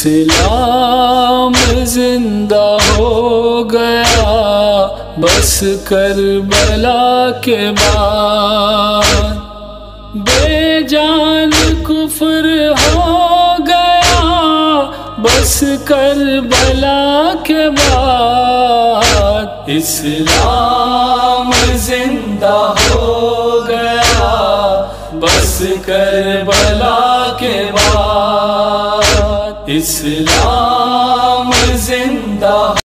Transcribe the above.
इस्लाम जिंदा हो गया बस करबला के बाद, बेजान कुफ्र हो गया बस करबला के बाद। इस्लाम जिंदा हो गया बस करबला के बाद। इस्लाम